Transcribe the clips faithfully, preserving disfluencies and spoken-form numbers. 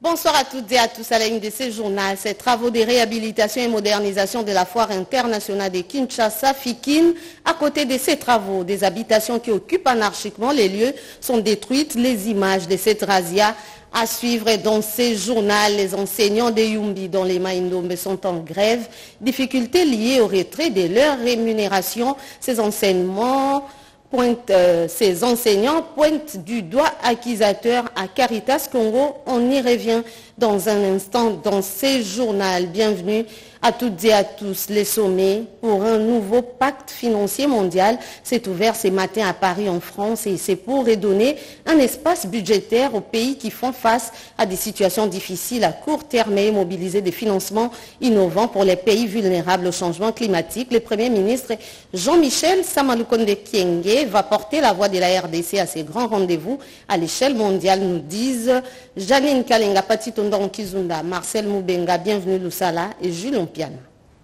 Bonsoir à toutes et à tous à la ligne de ce journal. Ces travaux de réhabilitation et modernisation de la foire internationale de Kinshasa, Fikine. À côté de ces travaux, des habitations qui occupent anarchiquement les lieux sont détruites. Les images de cette razzia à suivre dans ce journal. Les enseignants de Yumbi dont les Maïndombe sont en grève. Difficultés liées au retrait de leur rémunération. Ces enseignements... Pointe, euh, ces enseignants pointent du doigt accusateur à Caritas Congo. On y revient dans un instant dans ce journal. Bienvenue à toutes et à tous. Les sommets pour un nouveau pacte financier mondial s'est ouvert ce matin à Paris en France et c'est pour redonner un espace budgétaire aux pays qui font face à des situations difficiles à court terme et mobiliser des financements innovants pour les pays vulnérables au changement climatique. Le Premier ministre Jean-Michel Samalukonde Kyenge va porter la voix de la R D C à ces grands rendez-vous à l'échelle mondiale, nous disent Janine Kalenga, Patitondon Kizunda, Marcel Moubenga, bienvenue Loussala et Jules Ompiana.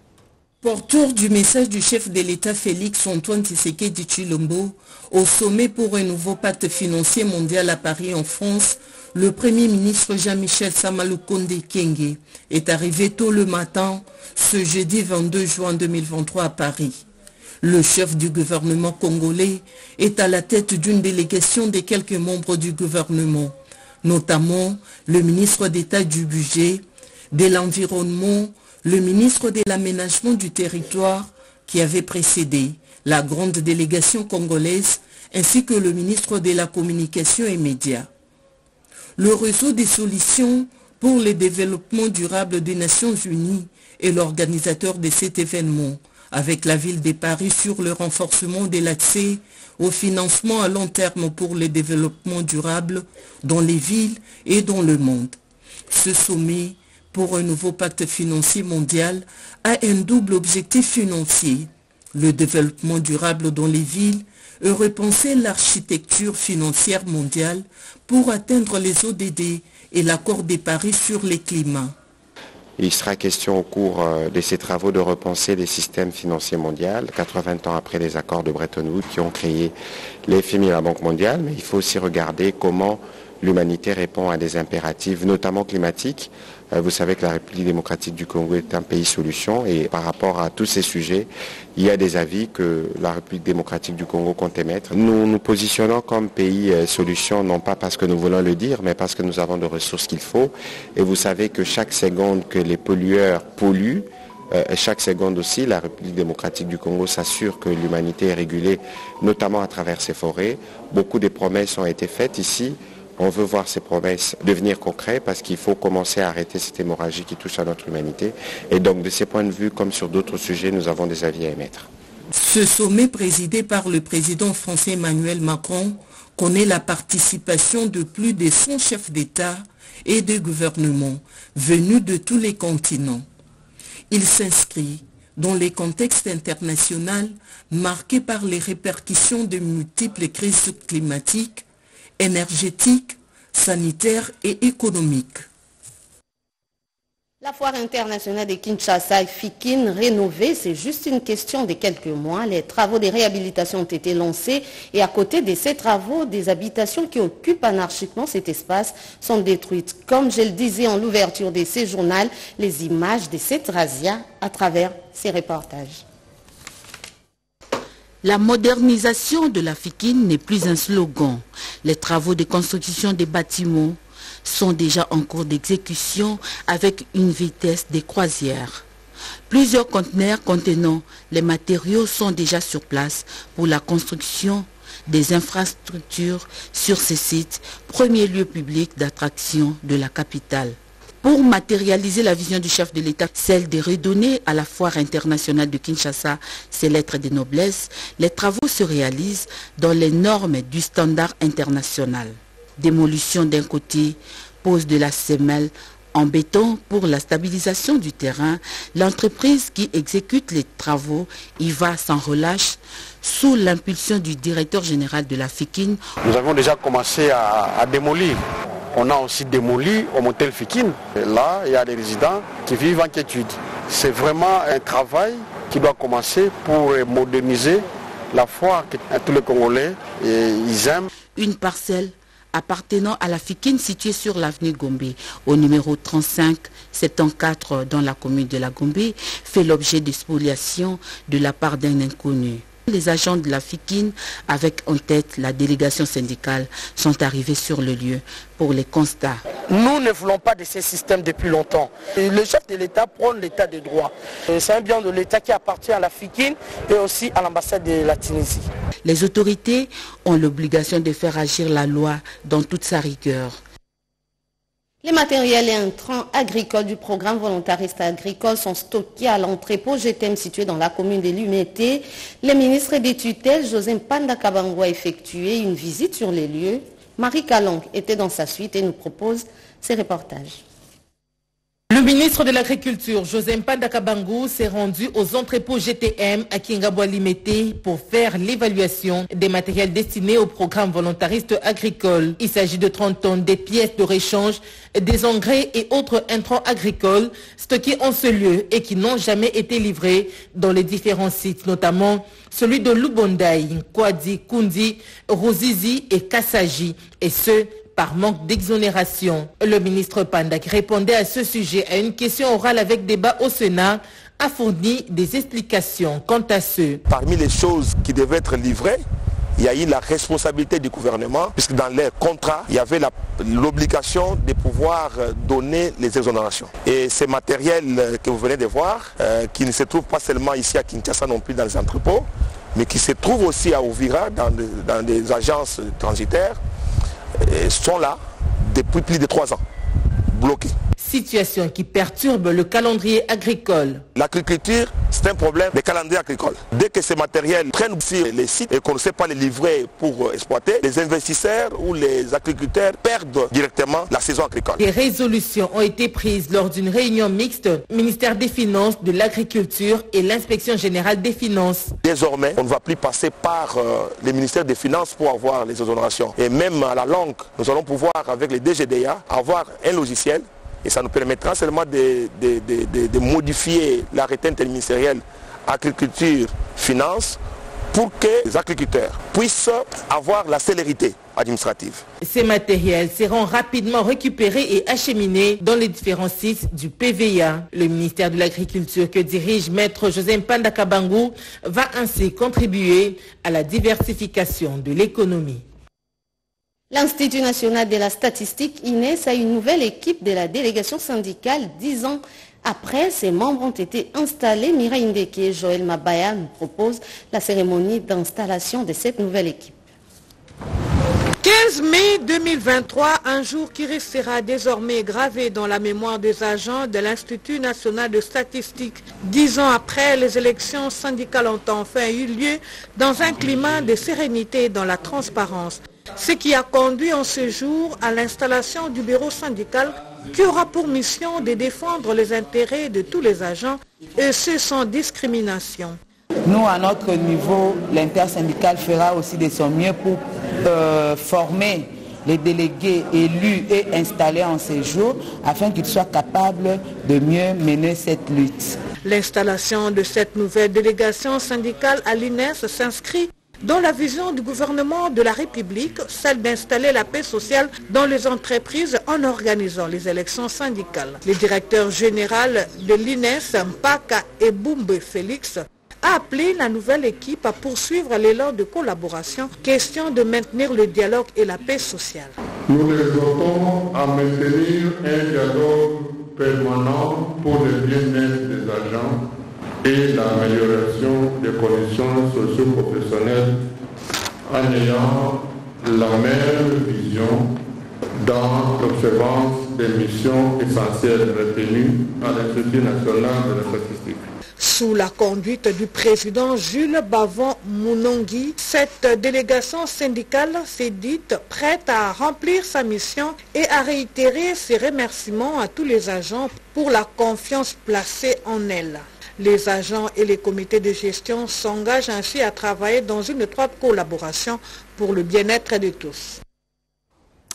Porteur du message du chef de l'État Félix Antoine Tshisekedi Tshilombo au sommet pour un nouveau pacte financier mondial à Paris en France, le Premier ministre Jean-Michel Samalukonde Kyenge est arrivé tôt le matin ce jeudi vingt-deux juin deux mille vingt-trois à Paris. Le chef du gouvernement congolais est à la tête d'une délégation de quelques membres du gouvernement, notamment le ministre d'État du Budget, de l'Environnement, le ministre de l'Aménagement du Territoire qui avait précédé la grande délégation congolaise, ainsi que le ministre de la Communication et Médias. Le réseau des solutions pour le développement durable des Nations Unies est l'organisateur de cet événement, avec la ville de Paris sur le renforcement de l'accès au financement à long terme pour le développement durable dans les villes et dans le monde. Ce sommet pour un nouveau pacte financier mondial a un double objectif financier, le développement durable dans les villes et repenser l'architecture financière mondiale pour atteindre les O D D et l'accord de Paris sur le climat. Il sera question au cours de ces travaux de repenser les systèmes financiers mondiaux, quatre-vingts ans après les accords de Bretton Woods qui ont créé l'F M I et la Banque mondiale, mais il faut aussi regarder comment l'humanité répond à des impératifs, notamment climatiques. Vous savez que la République démocratique du Congo est un pays solution et par rapport à tous ces sujets, il y a des avis que la République démocratique du Congo compte émettre. Nous nous positionnons comme pays solution, non pas parce que nous voulons le dire, mais parce que nous avons des ressources qu'il faut. Et vous savez que chaque seconde que les pollueurs polluent, euh, chaque seconde aussi, la République démocratique du Congo s'assure que l'humanité est régulée, notamment à travers ses forêts. Beaucoup de promesses ont été faites ici. On veut voir ces promesses devenir concrètes parce qu'il faut commencer à arrêter cette hémorragie qui touche à notre humanité. Et donc, de ces points de vue, comme sur d'autres sujets, nous avons des avis à émettre. Ce sommet présidé par le président français Emmanuel Macron connaît la participation de plus de cent chefs d'État et de gouvernement venus de tous les continents. Il s'inscrit dans les contextes internationaux marqués par les répercussions de multiples crises climatiques, énergétique, sanitaire et économique. La foire internationale de Kinshasa et Fikine rénovée, c'est juste une question de quelques mois. Les travaux de réhabilitation ont été lancés et à côté de ces travaux, des habitations qui occupent anarchiquement cet espace sont détruites. Comme je le disais en l'ouverture de ce journal, les images de cette razzia à travers ces reportages. La modernisation de la Fikine n'est plus un slogan. Les travaux de construction des bâtiments sont déjà en cours d'exécution avec une vitesse de croisière. Plusieurs conteneurs contenant les matériaux sont déjà sur place pour la construction des infrastructures sur ces sites, premier lieu public d'attraction de la capitale. Pour matérialiser la vision du chef de l'État, celle de redonner à la foire internationale de Kinshasa ses lettres de noblesse, les travaux se réalisent dans les normes du standard international. Démolition d'un côté, pose de la semelle en béton pour la stabilisation du terrain, l'entreprise qui exécute les travaux y va sans relâche sous l'impulsion du directeur général de la Fikine. Nous avons déjà commencé à, à démolir. On a aussi démoli au motel Fikine. Et là, il y a des résidents qui vivent en quiétude. C'est vraiment un travail qui doit commencer pour moderniser la foire que tous les Congolais et ils aiment. Une parcelle appartenant à la Fikine située sur l'avenue Gombe, au numéro trente-cinq soixante-quatorze dans la commune de la Gombe, fait l'objet de spoliation de la part d'un inconnu. Les agents de la Fikine, avec en tête la délégation syndicale, sont arrivés sur le lieu pour les constats. Nous ne voulons pas de ces systèmes depuis longtemps. Le chef de l'État prône l'État de droit. C'est un bien de l'État qui appartient à la Fikine et aussi à l'ambassade de la Tunisie. Les autorités ont l'obligation de faire agir la loi dans toute sa rigueur. Les matériels et intrants agricoles du programme volontariste agricole sont stockés à l'entrepôt G T M situé dans la commune de Lumété. Le ministre des tutelles, José Mpanda Kabango, a effectué une visite sur les lieux. Marie Kalong était dans sa suite et nous propose ses reportages. Le ministre de l'Agriculture, José Mpanda Kabango, s'est rendu aux entrepôts G T M à Kingabwa-Limete pour faire l'évaluation des matériels destinés au programme volontariste agricole. Il s'agit de trente tonnes des pièces de réchange, des engrais et autres intrants agricoles stockés en ce lieu et qui n'ont jamais été livrés dans les différents sites, notamment celui de Lubondaï, Kwadi, Kundi, Rosizi et Kassaji, et ce, par manque d'exonération. Le ministre Panda, qui répondait à ce sujet à une question orale avec débat au Sénat, a fourni des explications quant à ce. Parmi les choses qui devaient être livrées, il y a eu la responsabilité du gouvernement, puisque dans les contrats, il y avait l'obligation de pouvoir donner les exonérations. Et ces matériels que vous venez de voir, euh, qui ne se trouvent pas seulement ici à Kinshasa non plus dans les entrepôts, mais qui se trouvent aussi à Ouvira, dans, de, dans des agences transitaires, sont là depuis plus de trois ans, bloqués. Situation qui perturbe le calendrier agricole. L'agriculture, c'est un problème de calendrier agricole. Dès que ces matériels prennent sur les sites et qu'on ne sait pas les livrer pour exploiter, les investisseurs ou les agriculteurs perdent directement la saison agricole. Des résolutions ont été prises lors d'une réunion mixte, ministère des Finances, de l'Agriculture et l'Inspection Générale des Finances. Désormais, on ne va plus passer par euh, les ministères des Finances pour avoir les exonérations. Et même à la longue, nous allons pouvoir, avec les D G D A, avoir un logiciel. Et ça nous permettra seulement de, de, de, de, de modifier l'arrêté interministériel agriculture-finance pour que les agriculteurs puissent avoir la célérité administrative. Ces matériels seront rapidement récupérés et acheminés dans les différents sites du P V A. Le ministère de l'Agriculture que dirige Maître José Mpanda Kabango va ainsi contribuer à la diversification de l'économie. L'Institut national de la statistique, I N E S, a une nouvelle équipe de la délégation syndicale. Dix ans après, ses membres ont été installés. Mireille Ndeke et Joël Mabaya nous proposent la cérémonie d'installation de cette nouvelle équipe. quinze mai deux mille vingt-trois, un jour qui restera désormais gravé dans la mémoire des agents de l'Institut national de statistique. Dix ans après, les élections syndicales ont enfin eu lieu dans un climat de sérénité et dans la transparence. Ce qui a conduit en ce jour à l'installation du bureau syndical qui aura pour mission de défendre les intérêts de tous les agents et ce sans discrimination. Nous, à notre niveau, l'intersyndical fera aussi de son mieux pour euh, former les délégués élus et installés en séjour afin qu'ils soient capables de mieux mener cette lutte. L'installation de cette nouvelle délégation syndicale à l'I N E S s'inscrit dans la vision du gouvernement de la République, celle d'installer la paix sociale dans les entreprises en organisant les élections syndicales. Le directeur général de l'I N E S, Mpaka Ebumbe Félix, a appelé la nouvelle équipe à poursuivre l'élan de collaboration, question de maintenir le dialogue et la paix sociale. Nous les exhortons à maintenir un dialogue permanent pour le bien-être des agents et l'amélioration des conditions socio-professionnelles en ayant la même vision dans l'observance des missions essentielles retenues à l'Institut national de la statistique. Sous la conduite du président Jules Bavon Mounongi, cette délégation syndicale s'est dite prête à remplir sa mission et à réitérer ses remerciements à tous les agents pour la confiance placée en elle. Les agents et les comités de gestion s'engagent ainsi à travailler dans une étroite collaboration pour le bien-être de tous.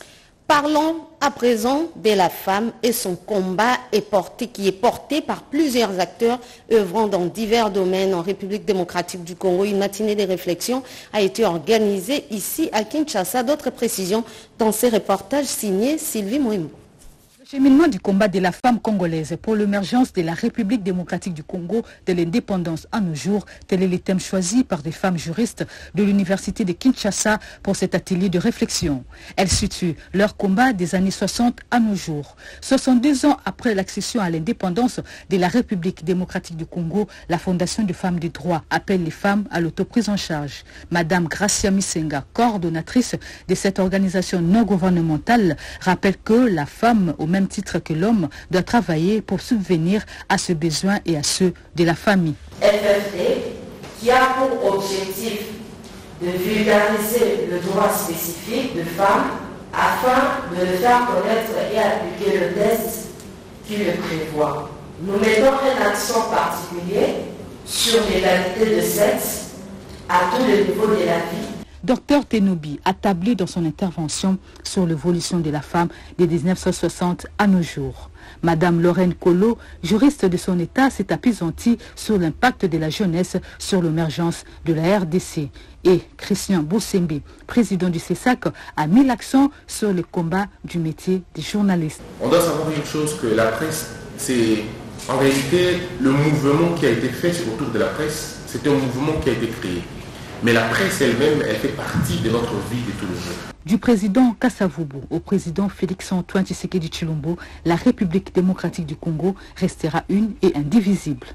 Parlons à présent de la femme et son combat est porté, qui est porté par plusieurs acteurs œuvrant dans divers domaines en République démocratique du Congo. Une matinée de réflexion a été organisée ici à Kinshasa. D'autres précisions dans ces reportages signés Sylvie Mouimbo. Le cheminement du combat de la femme congolaise pour l'émergence de la République démocratique du Congo de l'indépendance à nos jours, tel est le thème choisi par des femmes juristes de l'université de Kinshasa pour cet atelier de réflexion. Elles situent leur combat des années soixante à nos jours. soixante-deux ans après l'accession à l'indépendance de la République démocratique du Congo, la Fondation des femmes du droit appelle les femmes à l'autoprise en charge. Madame Gracia Misenga, coordonnatrice de cette organisation non gouvernementale, rappelle que la femme, au même titre que l'homme, doit travailler pour subvenir à ce besoin et à ceux de la famille. F F D, qui a pour objectif de vulgariser le droit spécifique de femmes afin de le faire connaître et appliquer le test qui le prévoit. Nous mettons un accent particulier sur l'égalité de sexe à tous les niveaux de la vie. Docteur Tenobi a tablé dans son intervention sur l'évolution de la femme de mille neuf cent soixante à nos jours. Madame Lorraine Kolo, juriste de son État, s'est appesantie sur l'impact de la jeunesse sur l'émergence de la R D C. Et Christian Boussembe, président du C E S A C, a mis l'accent sur le combat du métier de journaliste. On doit savoir une chose, que la presse, c'est en réalité le mouvement qui a été fait autour de la presse, c'est un mouvement qui a été créé. Mais la presse elle-même, elle fait partie de notre vie de tous les jours. Du président Kasavubu au président Félix-Antoine Tshisekedi Tshilombo, la République démocratique du Congo restera une et indivisible.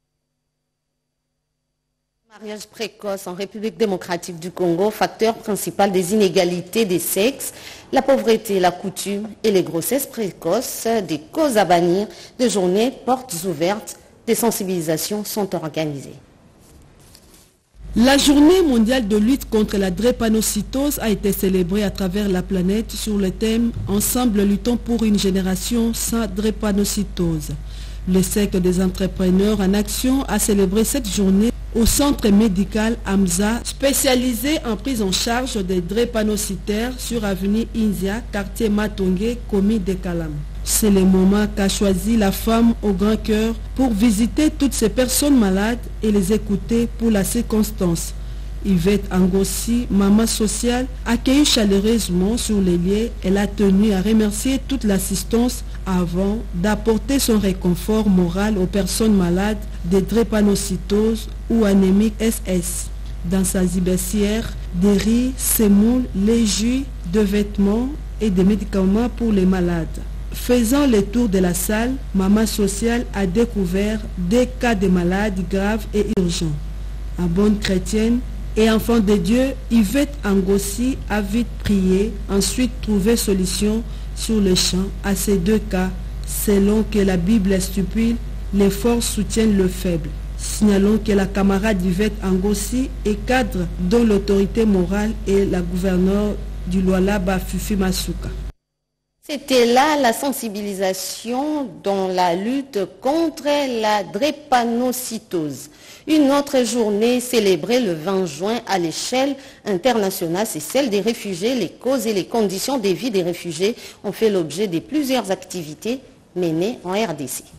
Mariage précoce en République démocratique du Congo, facteur principal des inégalités des sexes, la pauvreté, la coutume et les grossesses précoces, des causes à bannir, de journées portes ouvertes, des sensibilisations sont organisées. La journée mondiale de lutte contre la drépanocytose a été célébrée à travers la planète sur le thème « Ensemble luttons pour une génération sans drépanocytose ». Le cercle des entrepreneurs en action a célébré cette journée au centre médical Hamza, spécialisé en prise en charge des drépanocytaires sur avenue Inzia, quartier Matongé, commune de Kalam. C'est le moment qu'a choisi la femme au grand cœur pour visiter toutes ces personnes malades et les écouter pour la circonstance. Yvette Angossi, maman sociale, accueillie chaleureusement sur les lieux, elle a tenu à remercier toute l'assistance avant d'apporter son réconfort moral aux personnes malades de drépanocytose ou anémique S S. Dans sa zibessière, des riz, sémoules, les jus, de vêtements et des médicaments pour les malades. Faisant le tour de la salle, Maman Sociale a découvert des cas de malades graves et urgents. En bonne chrétienne et enfant de Dieu, Yvette Angossi a vite prié, ensuite trouvé solution sur le champ à ces deux cas, selon que la Bible stipule, les forts soutiennent le faible. Signalons que la camarade Yvette Angossi est cadre dont l'autorité morale est la gouverneure du Lualaba Fufi Masuka. C'était là la sensibilisation dans la lutte contre la drépanocytose. Une autre journée célébrée le vingt juin à l'échelle internationale, c'est celle des réfugiés. Les causes et les conditions de vie des réfugiés ont fait l'objet de plusieurs activités menées en R D C.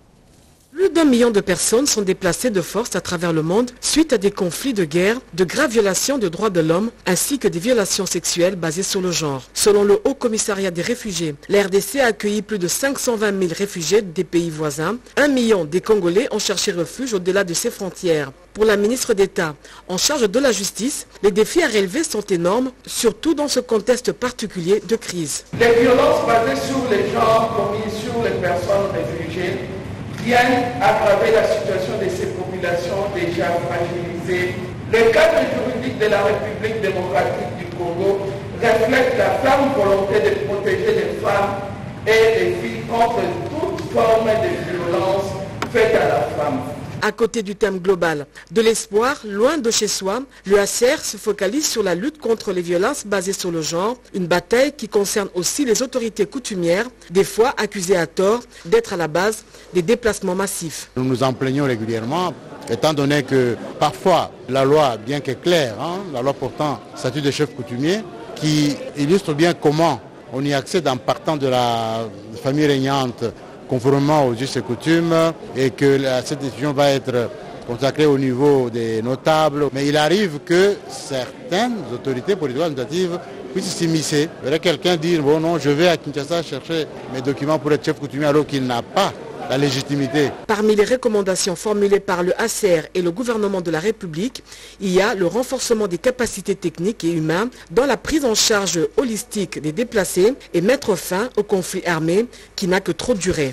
Plus d'un million de personnes sont déplacées de force à travers le monde suite à des conflits de guerre, de graves violations des droits de l'homme ainsi que des violations sexuelles basées sur le genre. Selon le Haut Commissariat des réfugiés, la R D C a accueilli plus de cinq cent vingt mille réfugiés des pays voisins. Un million des Congolais ont cherché refuge au-delà de ses frontières. Pour la ministre d'État en charge de la justice, les défis à relever sont énormes, surtout dans ce contexte particulier de crise. Les violences basées sur les genres commises sur les personnes réfugiées viennent aggraver la situation de ces populations déjà fragilisées. Le cadre juridique de la République démocratique du Congo reflète la ferme volonté de protéger les femmes et les filles contre toute forme de violence faite à la femme. À côté du thème global de l'espoir, loin de chez soi, le H C R se focalise sur la lutte contre les violences basées sur le genre, une bataille qui concerne aussi les autorités coutumières, des fois accusées à tort d'être à la base des déplacements massifs. Nous nous en plaignons régulièrement, étant donné que parfois la loi, bien que claire, hein, la loi portant statut de chef coutumier, qui illustre bien comment on y accède en partant de la famille régnante conformément aux us et coutumes et que cette décision va être consacrée au niveau des notables. Mais il arrive que certaines autorités politiques administratives puissent s'immiscer. Il y aurait quelqu'un dire, bon non, je vais à Kinshasa chercher mes documents pour être chef coutumier alors qu'il n'a pas la légitimité. Parmi les recommandations formulées par le A C R et le gouvernement de la République, il y a le renforcement des capacités techniques et humaines dans la prise en charge holistique des déplacés et mettre fin au conflit armé qui n'a que trop duré.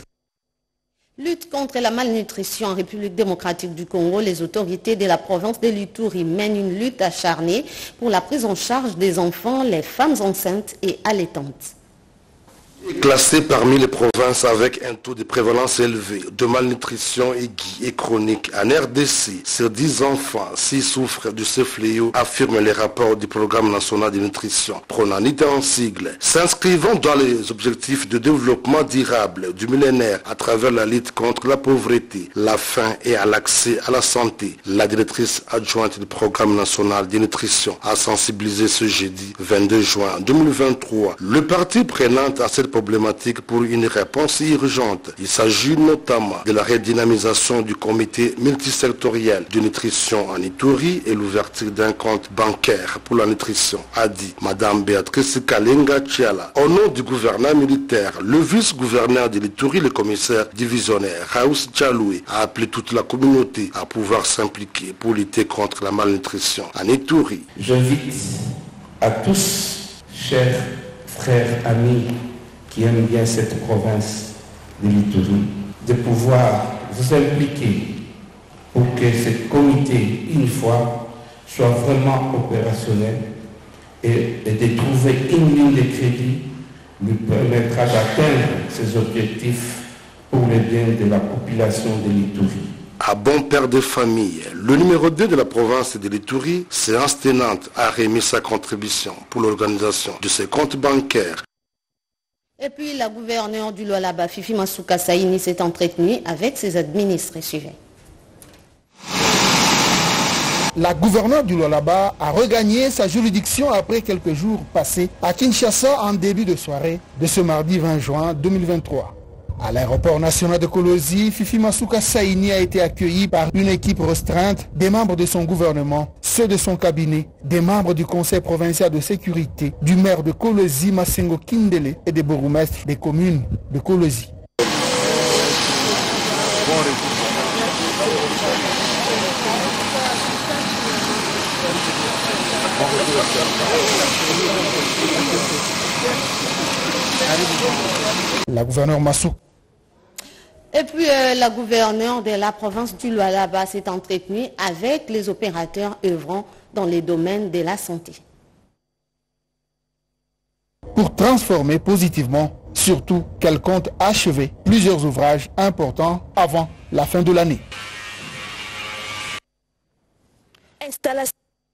Lutte contre la malnutrition en République démocratique du Congo, les autorités de la province de l'Ituri mènent une lutte acharnée pour la prise en charge des enfants, les femmes enceintes et allaitantes. Classé parmi les provinces avec un taux de prévalence élevé de malnutrition aiguë et chronique en R D C, sur dix enfants, six souffrent de ce fléau, affirment les rapports du Programme national de nutrition, PRONANIT en sigle. S'inscrivant dans les objectifs de développement durable du millénaire à travers la lutte contre la pauvreté, la faim et à l'accès à la santé, la directrice adjointe du Programme national de nutrition a sensibilisé ce jeudi vingt-deux juin deux mille vingt-trois le parti prenant à cette problématique pour une réponse urgente. Il s'agit notamment de la redynamisation du comité multisectoriel de nutrition en Ituri et l'ouverture d'un compte bancaire pour la nutrition, a dit Madame Béatrice Kalenga Tchiala. Au nom du gouverneur militaire, le vice-gouverneur de l'Ituri, le commissaire divisionnaire Raous Tchaloué, a appelé toute la communauté à pouvoir s'impliquer pour lutter contre la malnutrition en Ituri. J'invite à tous, chers frères, amis, qui aiment bien cette province de l'Ituri, de pouvoir vous impliquer pour que ce comité, une fois, soit vraiment opérationnel et, et de trouver une ligne de crédit lui permettra d'atteindre ses objectifs pour le bien de la population de l'Ituri. À bon père de famille, le numéro deux de la province de l'Ituri, séance tenante, a remis sa contribution pour l'organisation de ses comptes bancaires. Et puis la gouverneure du Lualaba, Fifi Masuka Saini, s'est entretenue avec ses administrés. Suivez. La gouverneure du Lualaba a regagné sa juridiction après quelques jours passés à Kinshasa en début de soirée de ce mardi vingt juin deux mille vingt-trois. À l'aéroport national de Kolosi, Fifi Masuka Saini a été accueillie par une équipe restreinte, des membres de son gouvernement, ceux de son cabinet, des membres du conseil provincial de sécurité, du maire de Kolosi, Masengo Kindele, et des bourgmestres des communes de Kolosi. La gouverneure Masuka. Et puis euh, la gouverneure de la province du Lualaba s'est entretenue avec les opérateurs œuvrant dans les domaines de la santé. Pour transformer positivement, surtout qu'elle compte achever plusieurs ouvrages importants avant la fin de l'année. Installation.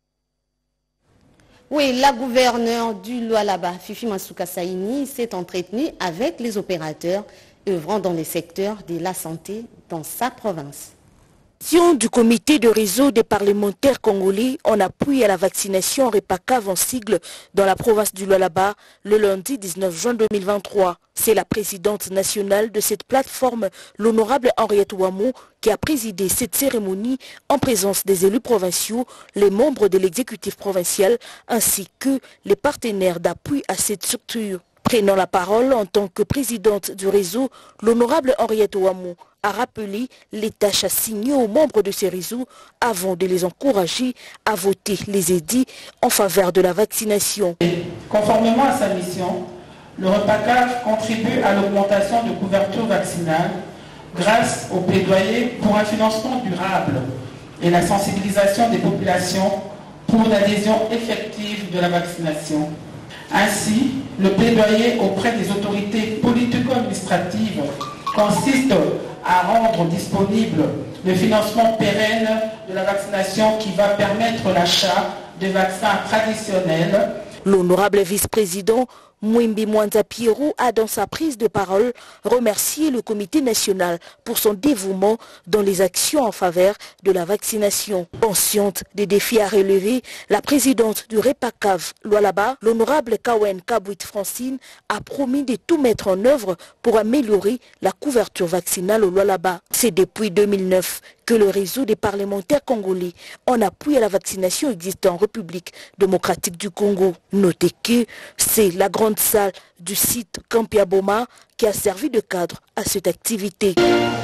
Oui, la gouverneure du Lualaba, Fifi Masuka Saini, s'est entretenue avec les opérateurs œuvrant dans les secteurs de la santé dans sa province. Du comité de réseau des parlementaires congolais en appui à la vaccination REPACAV en sigle dans la province du Lualaba le lundi dix-neuf juin deux mille vingt-trois. C'est la présidente nationale de cette plateforme, l'honorable Henriette Ouamou, qui a présidé cette cérémonie en présence des élus provinciaux, les membres de l'exécutif provincial ainsi que les partenaires d'appui à cette structure. Prenant la parole en tant que présidente du réseau, l'honorable Henriette Ouamou a rappelé les tâches assignées aux membres de ces réseaux avant de les encourager à voter les édits en faveur de la vaccination. Conformément à sa mission, le REPACAV contribue à l'augmentation de couverture vaccinale grâce au plaidoyer pour un financement durable et la sensibilisation des populations pour l'adhésion effective de la vaccination. Ainsi, le plaidoyer auprès des autorités politico-administratives consiste à rendre disponible le financement pérenne de la vaccination qui va permettre l'achat de vaccins traditionnels. L'honorable vice-président Mwimbi Mwanza Pierrot a dans sa prise de parole remercié le comité national pour son dévouement dans les actions en faveur de la vaccination. Consciente des défis à relever, la présidente du REPACAV Lualaba, l'honorable Kawen Kabouit Francine, a promis de tout mettre en œuvre pour améliorer la couverture vaccinale au Lualaba. C'est depuis deux mille neuf que le réseau des parlementaires congolais en appui à la vaccination existe en République démocratique du Congo. Notez que c'est la grande salle du site Kampiaboma qui a servi de cadre à cette activité.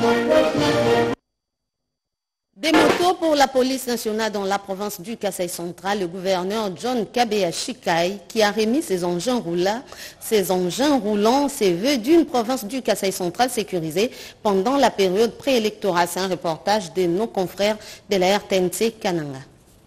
Des motos pour la police nationale dans la province du Kasaï central, le gouverneur John Kabea Shikai, qui a remis ses engins roulants, ses engins roulants, ses vœux d'une province du Kasaï central sécurisée pendant la période préélectorale. C'est un reportage de nos confrères de la R T N C Kananga.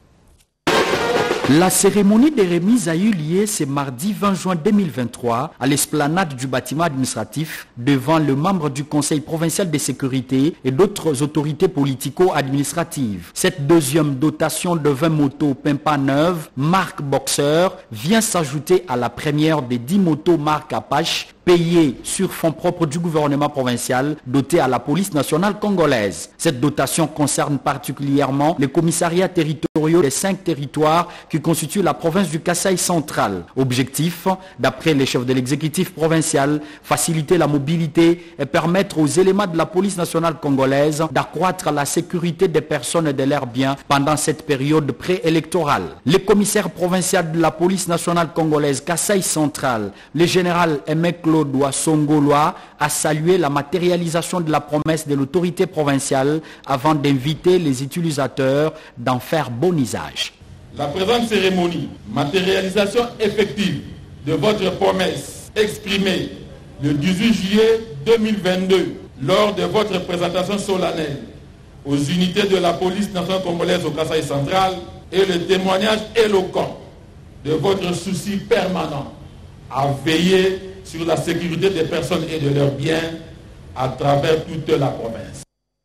La cérémonie de remise a eu lieu ce mardi vingt juin deux mille vingt-trois à l'esplanade du bâtiment administratif devant le membre du Conseil provincial de sécurité et d'autres autorités politico-administratives. Cette deuxième dotation de vingt motos Pimpa neuves, marque Boxer, vient s'ajouter à la première des dix motos marque Apache payées sur fonds propres du gouvernement provincial doté à la police nationale congolaise. Cette dotation concerne particulièrement les commissariats territoriaux des cinq territoires qui constituent la province du Kasaï central. Objectif, d'après les chefs de l'exécutif provincial, faciliter la mobilité et permettre aux éléments de la police nationale congolaise d'accroître la sécurité des personnes et de leurs biens pendant cette période préélectorale. Le commissaire provincial de la police nationale congolaise Kasaï central, le général Aimé Claude Songoloa, a salué la matérialisation de la promesse de l'autorité provinciale avant d'inviter les utilisateurs d'en faire bon usage. La présente cérémonie, matérialisation effective de votre promesse exprimée le dix-huit juillet deux mille vingt-deux lors de votre présentation solennelle aux unités de la police nationale congolaise au Kasaï central, est le témoignage éloquent de votre souci permanent à veiller sur la sécurité des personnes et de leurs biens à travers toute la province.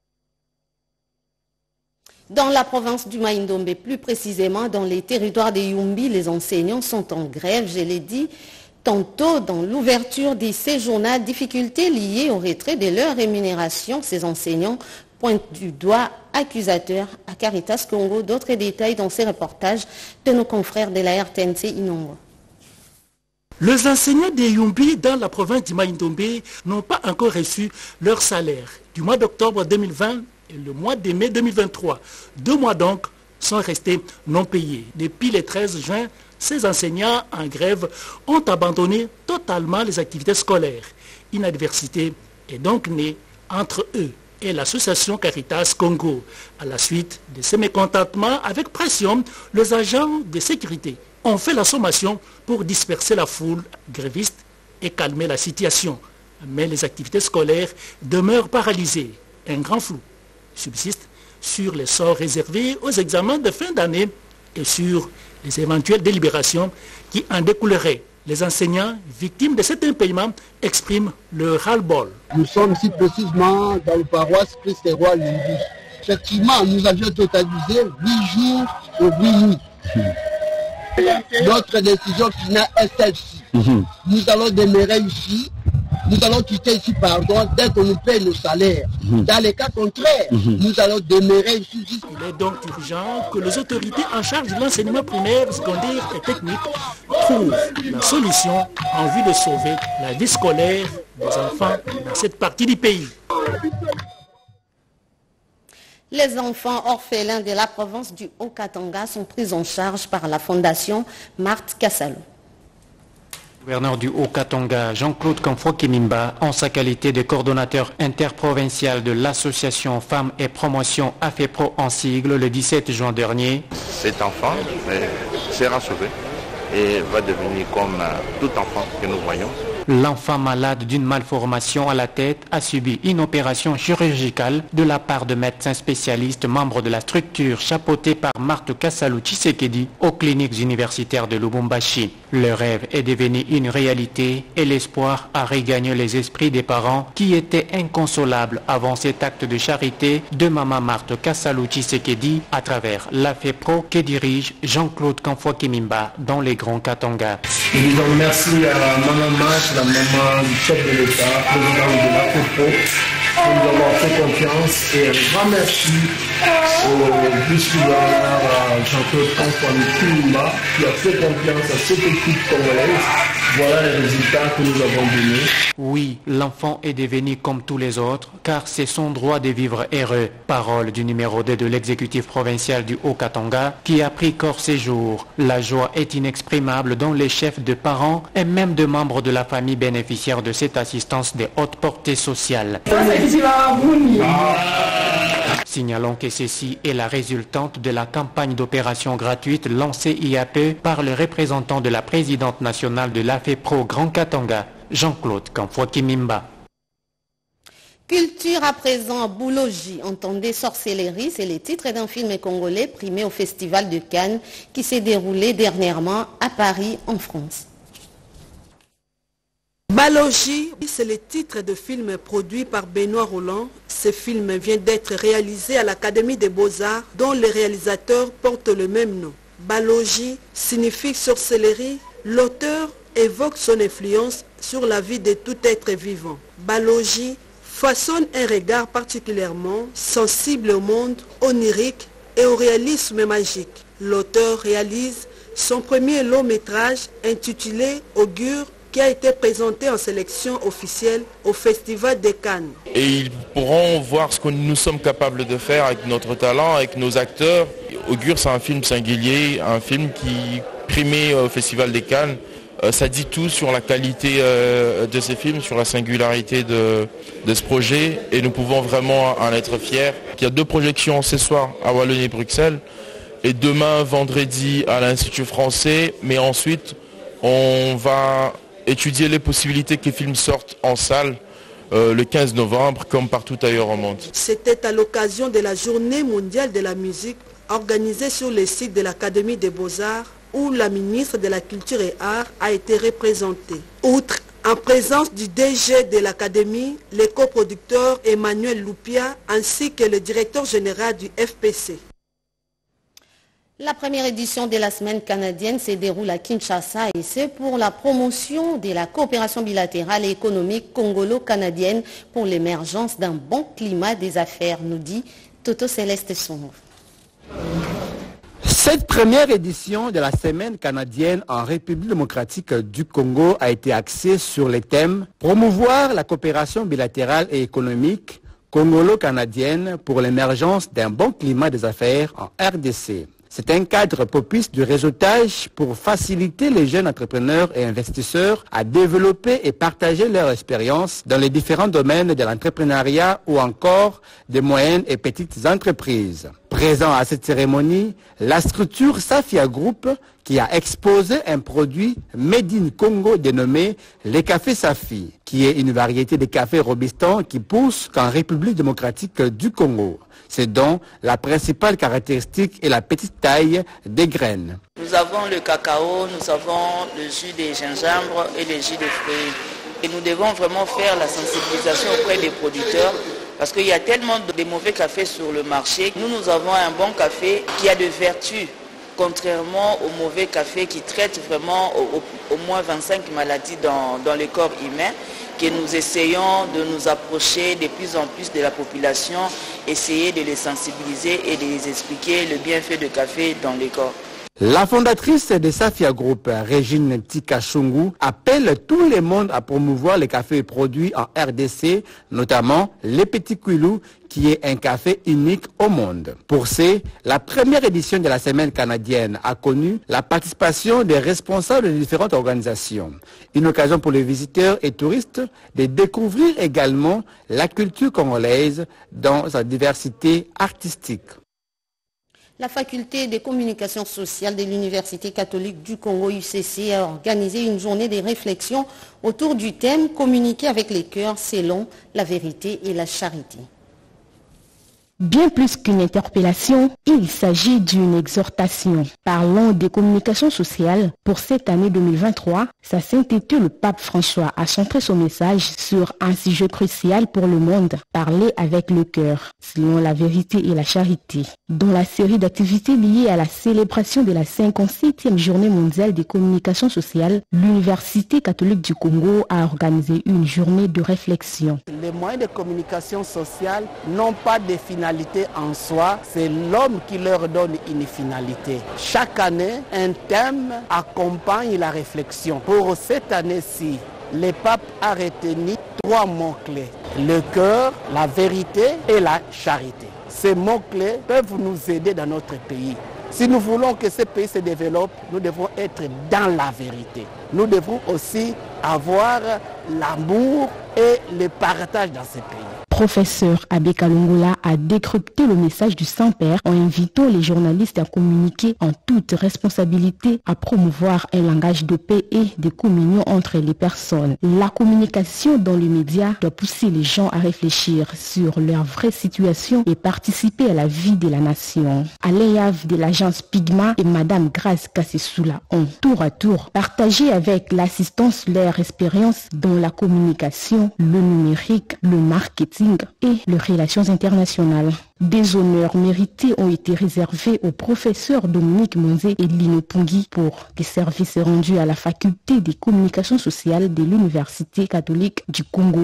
Dans la province du Maïndombe, plus précisément dans les territoires de Yumbi, les enseignants sont en grève, je l'ai dit tantôt dans l'ouverture de ces journaux, difficultés liées au retrait de leur rémunération. Ces enseignants pointent du doigt accusateur à Caritas Congo. D'autres détails dans ces reportages de nos confrères de la R T N C Inongo. Les enseignants de Yumbi dans la province du Maïndombe n'ont pas encore reçu leur salaire du mois d'octobre deux mille vingt et le mois de mai deux mille vingt-trois. Deux mois donc sont restés non payés. Depuis le treize juin, ces enseignants en grève ont abandonné totalement les activités scolaires. Une adversité est donc née entre eux et l'association Caritas Congo. À la suite de ces mécontentements, avec pression, les agents de sécurité ont fait la sommation pour disperser la foule gréviste et calmer la situation. Mais les activités scolaires demeurent paralysées. Un grand flou subsiste sur les sorts réservés aux examens de fin d'année et sur les éventuelles délibérations qui en découleraient. Les enseignants victimes de cet impayement expriment leur ras-le-bol. Nous sommes ici précisément dans le paroisse Christ-Roi Lumbi. Effectivement, nous avions totalisé huit jours et huit nuits. Notre décision finale est celle-ci. Mmh. Nous allons demeurer ici, nous allons quitter ici, pardon, dès que nous payons nos salaires. Mmh. Dans les cas contraires, mmh. nous allons demeurer ici. Il est donc urgent que les autorités en charge de l'enseignement primaire, secondaire et technique trouvent la solution en vue de sauver la vie scolaire des enfants dans cette partie du pays. Les enfants orphelins de la province du Haut-Katanga sont pris en charge par la fondation Marthe Kassalo. Le gouverneur du Haut-Katanga, Jean-Claude Kamfo-Kimimba, en sa qualité de coordonnateur interprovincial de l'association Femmes et Promotion AFEPRO en sigle le dix-sept juin dernier. Cet enfant sera sauvé et va devenir comme tout enfant que nous voyons L'enfant malade d'une malformation à la tête a subi une opération chirurgicale de la part de médecins spécialistes membres de la structure chapeautée par Marthe Kassalou Tshisekedi aux cliniques universitaires de Lubumbashi. Le rêve est devenu une réalité et l'espoir a regagné les esprits des parents qui étaient inconsolables avant cet acte de charité de Maman Marthe Kassalou Tshisekedi à travers la FEPRO que dirige Jean-Claude Kamfwa Kimimba dans les Grands Katanga. Nous disons merci à Maman Marthe, la maman du chef de l'État, président de la FEPRO, pour nous avoir fait confiance, et un grand merci au vice-gouverneur Jean-Claude Kamfwa Kimimba qui a fait confiance à cette équipe congolaise. Voilà les résultats que nous avons donnés. Oui, l'enfant est devenu comme tous les autres, car c'est son droit de vivre heureux. Parole du numéro deux de l'exécutif provincial du Haut-Katanga qui a pris corps ces jours. La joie est inexprimable dans les chefs de parents et même de membres de la famille bénéficiaire de cette assistance de haute portée sociale. Signalons que ceci est la résultante de la campagne d'opération gratuite lancée il y a peu par le représentant de la présidente nationale de l'A F E P R O Grand Katanga, Jean-Claude Kamfwa Kimimba. Culture à présent, Boulogi, entendez sorcellerie, c'est le titre d'un film congolais primé au Festival de Cannes qui s'est déroulé dernièrement à Paris, en France. Balogi, c'est le titre de film produit par Benoît Roland. Ce film vient d'être réalisé à l'Académie des Beaux-Arts dont le réalisateur porte le même nom. Balogi signifie sorcellerie. L'auteur évoque son influence sur la vie de tout être vivant. Balogi façonne un regard particulièrement sensible au monde onirique et au réalisme magique. L'auteur réalise son premier long métrage intitulé Augure qui a été présenté en sélection officielle au Festival de Cannes. Et ils pourront voir ce que nous sommes capables de faire avec notre talent, avec nos acteurs. Augure, c'est un film singulier, un film qui primé au Festival de Cannes. Euh, ça dit tout sur la qualité euh, de ces films, sur la singularité de, de ce projet. Et nous pouvons vraiment en être fiers. Il y a deux projections ce soir à Wallonie-Bruxelles et demain, vendredi, à l'Institut français. Mais ensuite, on va étudier les possibilités que les films sortent en salle euh, le quinze novembre, comme partout ailleurs au monde. C'était à l'occasion de la Journée mondiale de la musique organisée sur le site de l'Académie des Beaux-Arts où la ministre de la Culture et Arts a été représentée. Outre en présence du D G de l'Académie, le coproducteur Emmanuel Loupia ainsi que le directeur général du F P C. La première édition de la semaine canadienne se déroule à Kinshasa et c'est pour la promotion de la coopération bilatérale et économique congolo-canadienne pour l'émergence d'un bon climat des affaires, nous dit Toto Céleste Sombre. Cette première édition de la semaine canadienne en République démocratique du Congo a été axée sur les thèmes promouvoir la coopération bilatérale et économique congolo-canadienne pour l'émergence d'un bon climat des affaires en R D C. C'est un cadre propice de réseautage pour faciliter les jeunes entrepreneurs et investisseurs à développer et partager leur expérience dans les différents domaines de l'entrepreneuriat ou encore des moyennes et petites entreprises. Présent à cette cérémonie, la structure Safia Group qui a exposé un produit Made in Congo dénommé les cafés Safi, qui est une variété de cafés robustants qui pousse qu'en République démocratique du Congo. C'est donc la principale caractéristique et la petite taille des graines. Nous avons le cacao, nous avons le jus de gingembre et le jus de fruits. Et nous devons vraiment faire la sensibilisation auprès des producteurs parce qu'il y a tellement de mauvais cafés sur le marché. Nous, nous avons un bon café qui a de vertus, contrairement au mauvais café qui traite vraiment au, au, au moins vingt-cinq maladies dans, dans le corps humain, que nous essayons de nous approcher de plus en plus de la population, essayer de les sensibiliser et de les expliquer le bienfait du café dans le corps. La fondatrice de Safia Group, Régine Tikachungu, appelle tout le monde à promouvoir les cafés produits en R D C, notamment les Petits Quilous, qui est un café unique au monde. Pour ce, la première édition de la semaine canadienne a connu la participation des responsables de différentes organisations. Une occasion pour les visiteurs et touristes de découvrir également la culture congolaise dans sa diversité artistique. La faculté des communications sociales de l'Université catholique du Congo U C C a organisé une journée de réflexion autour du thème « Communiquer avec les cœurs selon la vérité et la charité ». Bien plus qu'une interpellation, il s'agit d'une exhortation. Parlons des communications sociales. Pour cette année deux mille vingt-trois, sa sainteté le pape François a centré son message sur un sujet crucial pour le monde, parler avec le cœur, selon la vérité et la charité. Dans la série d'activités liées à la célébration de la cinquante-septième journée mondiale des communications sociales, l'Université catholique du Congo a organisé une journée de réflexion. Les moyens de communication sociale n'ont pas de finalité en soi, c'est l'homme qui leur donne une finalité. Chaque année, un thème accompagne la réflexion. Pour cette année-ci, le pape a retenu trois mots-clés. Le cœur, la vérité et la charité. Ces mots-clés peuvent nous aider dans notre pays. Si nous voulons que ce pays se développe, nous devons être dans la vérité. Nous devons aussi avoir l'amour et le partage dans ce pays. Professeur Abbé Kalongola a décrypté le message du Saint-Père en invitant les journalistes à communiquer en toute responsabilité, à promouvoir un langage de paix et de communion entre les personnes. La communication dans les médias doit pousser les gens à réfléchir sur leur vraie situation et participer à la vie de la nation. Alain Yav de l'agence Pigma et Madame Grace Kassessoula ont tour à tour partagé avec l'assistance leur expérience dans la communication, le numérique, le marketing et les relations internationales. Des honneurs mérités ont été réservés aux professeurs Dominique Monzé et Lino Pongui pour des services rendus à la faculté des communications sociales de l'Université catholique du Congo.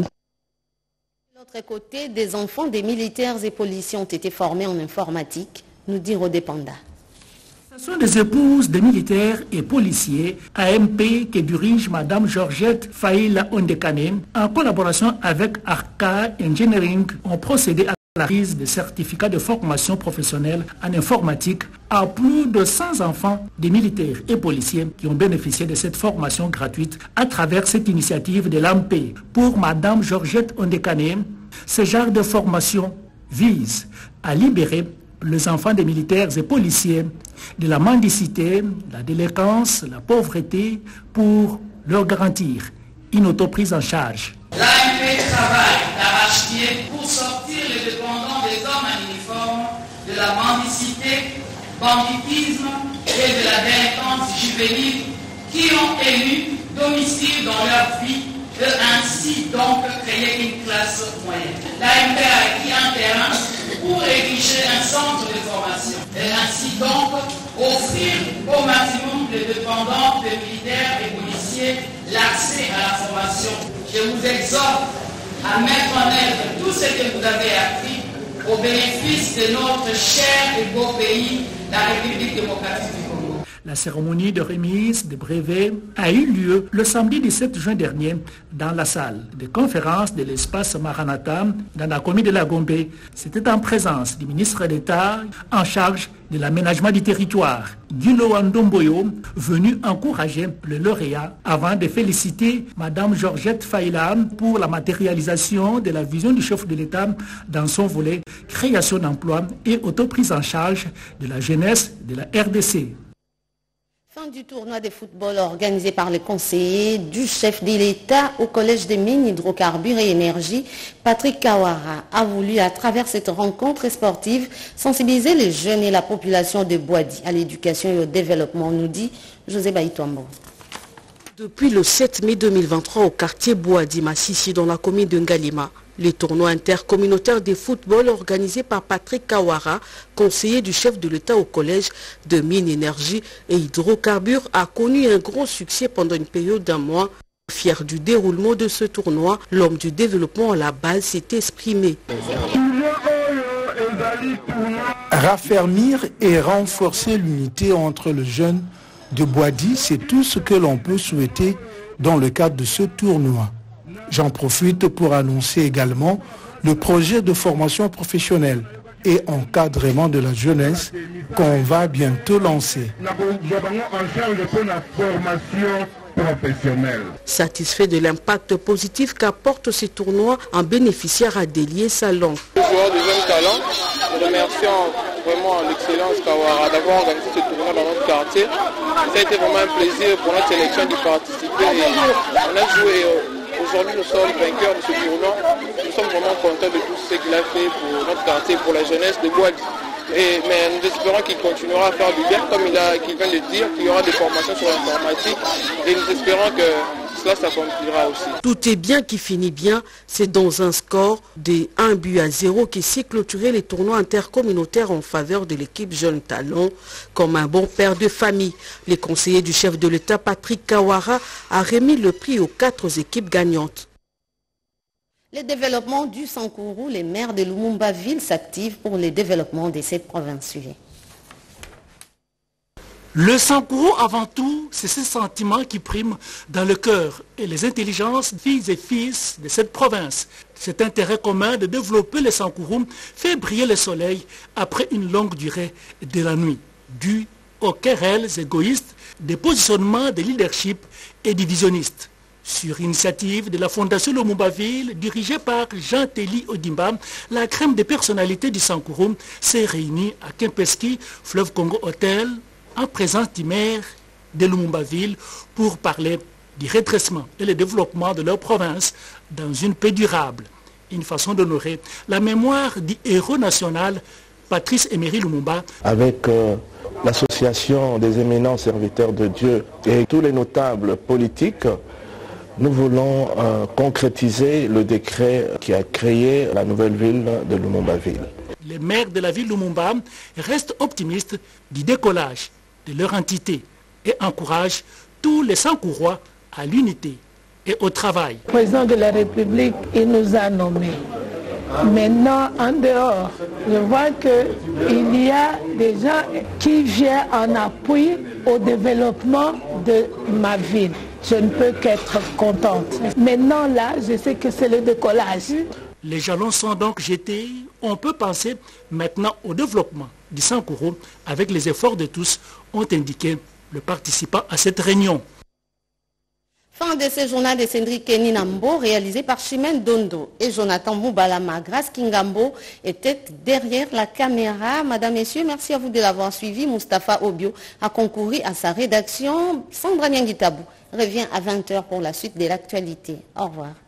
De l'autre côté, des enfants des militaires et policiers ont été formés en informatique, nous dit Rodé Panda. Ce sont des épouses des militaires et policiers A M P que dirige Madame Georgette Faïla Ondekane en collaboration avec Arca Engineering ont procédé à la prise de certificats de formation professionnelle en informatique à plus de cent enfants des militaires et policiers qui ont bénéficié de cette formation gratuite à travers cette initiative de l'A M P. Pour Madame Georgette Ondekane, ce genre de formation vise à libérer les enfants des militaires et policiers de la mendicité, la délinquance, la pauvreté, pour leur garantir une autoprise en charge. L'A M P travaille d'arrache-pied pour sortir les dépendants des hommes en uniforme de la mendicité, banditisme et de la délinquance juvénile qui ont élu domicile dans leur vie et ainsi donc créer une classe moyenne. L'A M P a acquis un terrain pour ériger un centre de formation et ainsi donc offrir au maximum de dépendants, de militaires et policiers l'accès à la formation. Je vous exhorte à mettre en œuvre tout ce que vous avez appris au bénéfice de notre cher et beau pays, la République démocratique du Congo. La cérémonie de remise des brevets a eu lieu le samedi dix-sept juin dernier dans la salle de conférence de l'espace Maranatha dans la commune de la Gombe. C'était en présence du ministre d'État en charge de l'aménagement du territoire, Guilo Ndomboyo, venu encourager le lauréat avant de féliciter Madame Georgette Faïla pour la matérialisation de la vision du chef de l'État dans son volet création d'emplois et autoprise en charge de la jeunesse de la R D C. Fin du tournoi de football organisé par le conseiller du chef de l'État au Collège des mines, hydrocarbures et énergie, Patrick Kawara, a voulu à travers cette rencontre sportive sensibiliser les jeunes et la population de Boadi à l'éducation et au développement, nous dit José Baïtouambo. Depuis le sept mai deux mille vingt-trois au quartier Boadi Massissi dans la commune de Ngalima, le tournoi intercommunautaire de football organisé par Patrick Kawara, conseiller du chef de l'État au Collège de mines, énergie et hydrocarbures, a connu un grand succès pendant une période d'un mois. Fier du déroulement de ce tournoi, l'homme du développement à la base s'est exprimé. Raffermir et renforcer l'unité entre les jeunes de Boadi, c'est tout ce que l'on peut souhaiter dans le cadre de ce tournoi. J'en profite pour annoncer également le projet de formation professionnelle et encadrement de la jeunesse qu'on va bientôt lancer. Satisfait de l'impact positif qu'apporte ce tournoi, un bénéficiaire a délié sa langue. Les joueurs de jeunes talents remercions vraiment l'excellence Kawara d'avoir organisé ce tournoi dans notre quartier. Ça a été vraiment un plaisir pour notre sélection d'y participer. Et on a joué, aujourd'hui nous sommes vainqueurs de ce tournoi. Nous sommes vraiment contents de tout ce qu'il a fait pour notre quartier, pour la jeunesse de Boadi. Et, mais nous espérons qu'il continuera à faire du bien, comme il, a, qu'il vient de dire, qu'il y aura des formations sur l'informatique. Et nous espérons que cela s'accomplira aussi. Tout est bien qui finit bien. C'est dans un score de un but à zéro qui s'est clôturé les tournois intercommunautaires en faveur de l'équipe Jeune Talent. Comme un bon père de famille, les conseillers du chef de l'État, Patrick Kawara, a remis le prix aux quatre équipes gagnantes. Le développement du Sankourou, les maires de Lumumba-Ville s'activent pour le développement de cette province. Le Sankourou, avant tout, c'est ce sentiment qui prime dans le cœur et les intelligences filles et fils de cette province. Cet intérêt commun de développer le Sankourou fait briller le soleil après une longue durée de la nuit, dû aux querelles égoïstes, des positionnements de leadership et divisionnistes. Sur initiative de la Fondation Lumumba-Ville, dirigée par Jean-Téli Odimba, la crème des personnalités du Sankourou s'est réunie à Kempeski, Fleuve Congo Hotel, en présence du maire de Lumumba-Ville pour parler du redressement et le développement de leur province dans une paix durable. Une façon d'honorer la mémoire du héros national Patrice Emery Lumumba. Avec euh, l'association des éminents serviteurs de Dieu et tous les notables politiques, nous voulons euh, concrétiser le décret qui a créé la nouvelle ville de Lumumba-Ville. Les maires de la ville de Lumumba restent optimistes du décollage de leur entité et encouragent tous les Sankourois à l'unité et au travail. Le président de la République, il nous a nommés. Maintenant, en dehors, je vois qu'il y a des gens qui viennent en appui au développement de ma ville. Je ne peux qu'être contente. Maintenant, là, je sais que c'est le décollage. Les jalons sont donc jetés. On peut penser maintenant au développement du Sankourou avec les efforts de tous, ont indiqué le participant à cette réunion. Fin de ce journal de Cédric Keninambo réalisé par Chimène Dondo et Jonathan Moubalama. Grace Kingambo était derrière la caméra. Madame, Messieurs, merci à vous de l'avoir suivi. Mustapha Obio a concouru à sa rédaction. Sandra Niangitabou revient à vingt heures pour la suite de l'actualité. Au revoir.